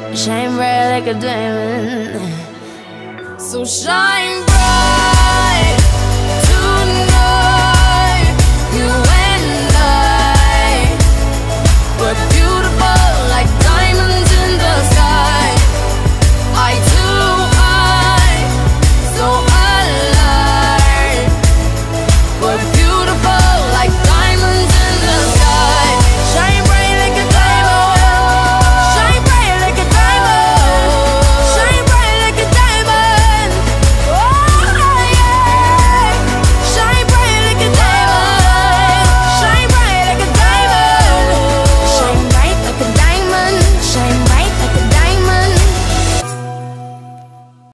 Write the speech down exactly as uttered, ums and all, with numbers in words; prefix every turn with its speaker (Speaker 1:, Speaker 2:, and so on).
Speaker 1: Shine bright like a diamond. So shine bright.